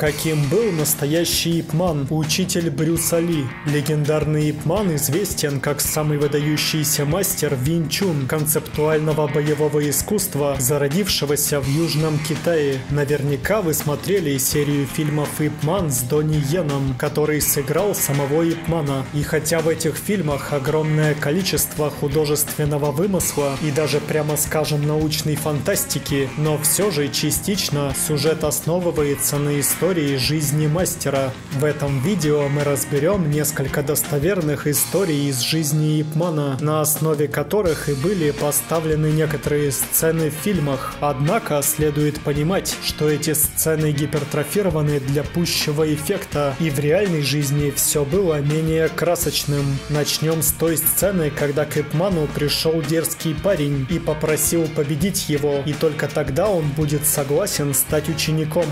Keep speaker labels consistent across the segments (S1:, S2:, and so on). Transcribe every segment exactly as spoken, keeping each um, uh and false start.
S1: Каким был настоящий Ип Ман, учитель Брюса Ли? Легендарный Ип Ман известен как самый выдающийся мастер Винь Чун, концептуального боевого искусства, зародившегося в Южном Китае. Наверняка вы смотрели серию фильмов Ип Ман с Донни Йеном, который сыграл самого Ип Мана. И хотя в этих фильмах огромное количество художественного вымысла и даже, прямо скажем, научной фантастики, но все же частично сюжет основывается на истории жизни мастера. В этом видео мы разберем несколько достоверных историй из жизни Ип Мана, на основе которых и были поставлены некоторые сцены в фильмах. Однако следует понимать, что эти сцены гипертрофированы для пущего эффекта, и в реальной жизни все было менее красочным. Начнем с той сцены, когда к Ип Ману пришел дерзкий парень и попросил победить его, и только тогда он будет согласен стать учеником.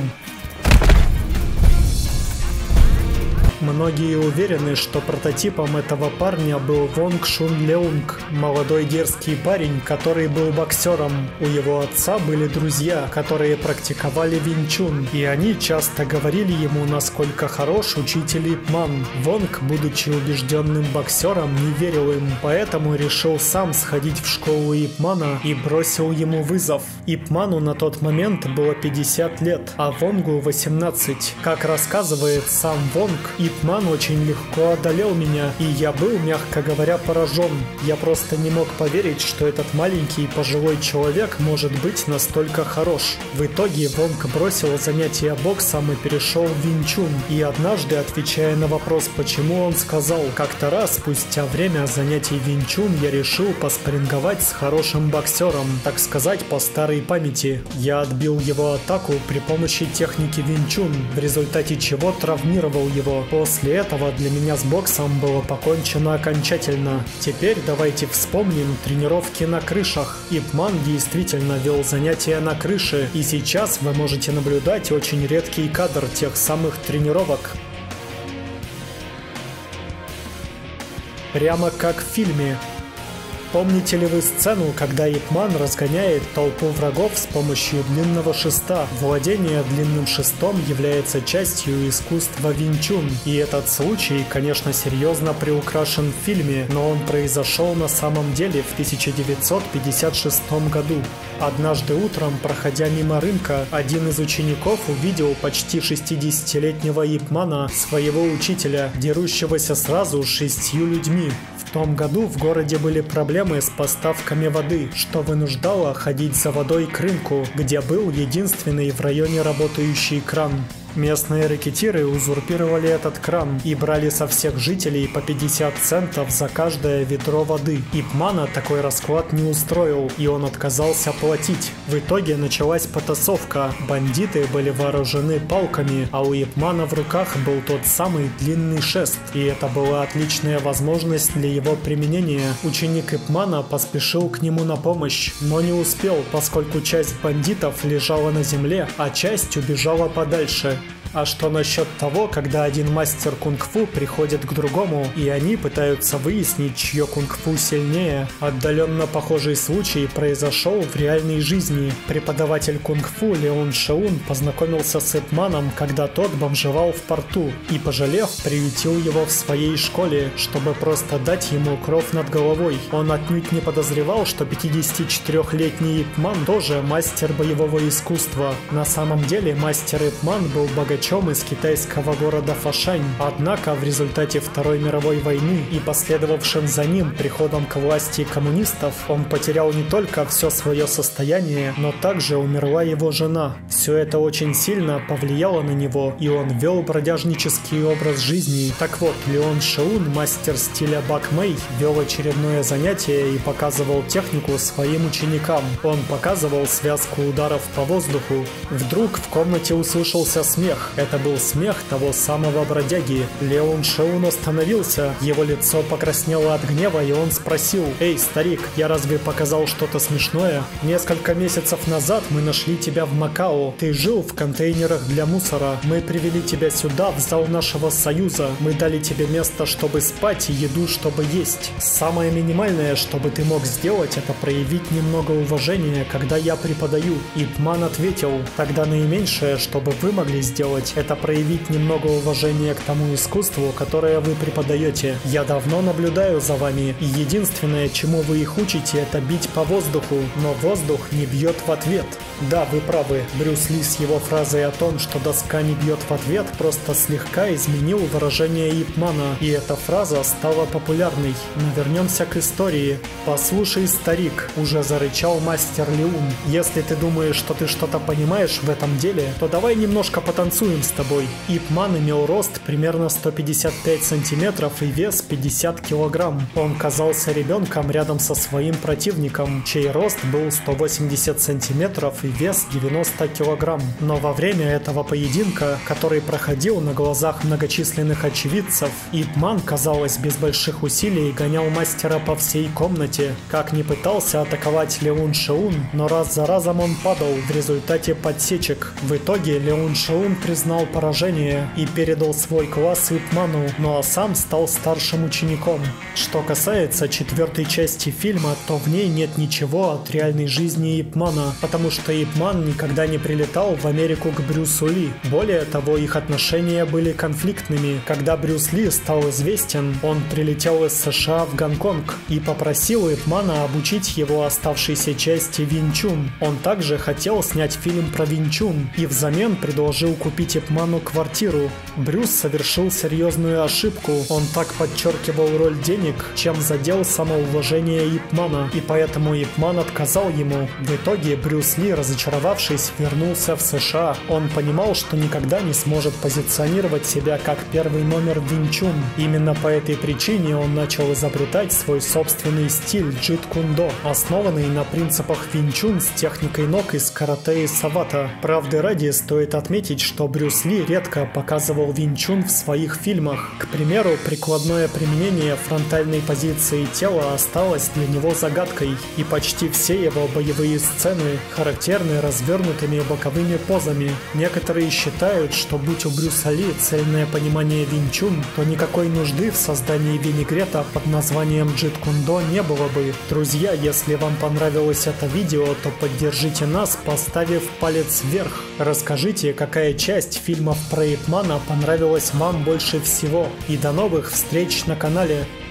S1: Многие уверены, что прототипом этого парня был Вонг Шун Леунг, молодой дерзкий парень, который был боксером. У его отца были друзья, которые практиковали Винь Чун, и они часто говорили ему, насколько хорош учитель Ип Ман. Вонг, будучи убежденным боксером, не верил им, поэтому решил сам сходить в школу Ип Мана и бросил ему вызов. Ип Ману на тот момент было пятьдесят лет, а Вонгу восемнадцать. Как рассказывает сам Вонг, Ип Ман очень легко одолел меня, и я был, мягко говоря, поражен. Я просто не мог поверить, что этот маленький пожилой человек может быть настолько хорош. В итоге Вонг бросил занятия боксом и перешел в Винь Чун. И однажды, отвечая на вопрос, почему, он сказал: как-то раз, спустя время занятий Винь Чун, я решил поспарринговать с хорошим боксером, так сказать, по старой памяти. Я отбил его атаку при помощи техники Винь Чун, в результате чего травмировал его. После этого для меня с боксом было покончено окончательно. Теперь давайте вспомним тренировки на крышах. Ип Ман действительно вел занятия на крыше, и сейчас вы можете наблюдать очень редкий кадр тех самых тренировок. Прямо как в фильме. Помните ли вы сцену, когда Ип Ман разгоняет толпу врагов с помощью длинного шеста? Владение длинным шестом является частью искусства Винь Чун, и этот случай, конечно, серьезно приукрашен в фильме, но он произошел на самом деле в тысяча девятьсот пятьдесят шестом году. Однажды утром, проходя мимо рынка, один из учеников увидел почти шестидесятилетнего Ип Мана, своего учителя, дерущегося сразу с шестью людьми. В том году в городе были проблемы с поставками воды, что вынуждало ходить за водой к рынку, где был единственный в районе работающий кран. Местные рэкетиры узурпировали этот кран и брали со всех жителей по пятьдесят центов за каждое ведро воды. Ип Мана такой расклад не устроил, и он отказался платить. В итоге началась потасовка. Бандиты были вооружены палками, а у Ип Мана в руках был тот самый длинный шест, и это была отличная возможность для его применения. Ученик Ип Мана поспешил к нему на помощь, но не успел, поскольку часть бандитов лежала на земле, а часть убежала подальше. А что насчет того, когда один мастер кунг-фу приходит к другому, и они пытаются выяснить, чье кунг-фу сильнее? Отдаленно похожий случай произошел в реальной жизни. Преподаватель кунг-фу Леон Шеун познакомился с Ип Маном, когда тот бомжевал в порту, и, пожалев, приютил его в своей школе, чтобы просто дать ему кров над головой. Он отнюдь не подозревал, что пятидесятичетырёхлетний Ип Ман тоже мастер боевого искусства. На самом деле мастер Ип Ман был богачом из китайского города Фошань. Однако в результате Второй мировой войны и последовавшим за ним приходом к власти коммунистов он потерял не только все свое состояние, но также умерла его жена. Все это очень сильно повлияло на него, и он вел бродяжнический образ жизни. Так вот, Леон Шеун, мастер стиля Бак Мэй, вел очередное занятие и показывал технику своим ученикам. Он показывал связку ударов по воздуху. Вдруг в комнате услышался смех. Это был смех того самого бродяги. Леон Шеун остановился, его лицо покраснело от гнева, и он спросил: «Эй, старик, я разве показал что-то смешное? Несколько месяцев назад мы нашли тебя в Макао. Ты жил в контейнерах для мусора. Мы привели тебя сюда, в зал нашего союза. Мы дали тебе место, чтобы спать, и еду, чтобы есть. Самое минимальное, чтобы ты мог сделать, это проявить немного уважения, когда я преподаю». Ип Ман ответил: «Тогда наименьшее, чтобы вы могли сделать, сделать, это проявить немного уважения к тому искусству, которое вы преподаете. Я давно наблюдаю за вами, и единственное, чему вы их учите, это бить по воздуху, но воздух не бьет в ответ. Да, вы правы, Брюс Ли с его фразой о том, что доска не бьет в ответ, просто слегка изменил выражение Ип Мана, и эта фраза стала популярной. Но вернемся к истории. «Послушай, старик», — уже зарычал мастер Леун, «если ты думаешь, что ты что-то понимаешь в этом деле, то давай немножко потанцуем с тобой». Ип Ман имел рост примерно сто пятьдесят пять сантиметров и вес пятьдесят килограмм. Он казался ребенком рядом со своим противником, чей рост был сто восемьдесят сантиметров и вес девяносто килограмм. Но во время этого поединка, который проходил на глазах многочисленных очевидцев, Ип Ман, казалось, без больших усилий гонял мастера по всей комнате. Как ни пытался атаковать Леун Шиун, но раз за разом он падал в результате подсечек. В итоге Леун Шиун признал поражение и передал свой класс Ип Ману, ну а сам стал старшим учеником. Что касается четвертой части фильма, то в ней нет ничего от реальной жизни Ип Мана, потому что Ип Ман никогда не прилетал в Америку к Брюсу Ли. Более того, их отношения были конфликтными. Когда Брюс Ли стал известен, он прилетел из США в Гонконг и попросил Ип Мана обучить его оставшейся части Вин Чун. Он также хотел снять фильм про Вин Чун и взамен предложил купить Ип Ману квартиру. Брюс совершил серьезную ошибку. Он так подчеркивал роль денег, чем задел самоуважение Ип Мана, и поэтому Ип Ман отказал ему. В итоге Брюс Ли, разочаровавшись, вернулся в США. Он понимал, что никогда не сможет позиционировать себя как первый номер Вин Чун. Именно по этой причине он начал изобретать свой собственный стиль Джит Кун До, основанный на принципах Вин Чун с техникой ног из карате и савата. Правды ради, стоит отметить, что Брюс Ли редко показывал Вин Чун в своих фильмах. К примеру, прикладное применение фронтальной позиции тела осталось для него загадкой, и почти все его боевые сцены характерны развернутыми боковыми позами. Некоторые считают, что будь у Брюса Ли цельное понимание Вин Чун, то никакой нужды в создании винегрета под названием Джит Кун До не было бы. Друзья, если вам понравилось это видео, то поддержите нас, поставив палец вверх. Расскажите, какая часть фильмов про Ип Мана понравилась вам больше всего. И до новых встреч на канале.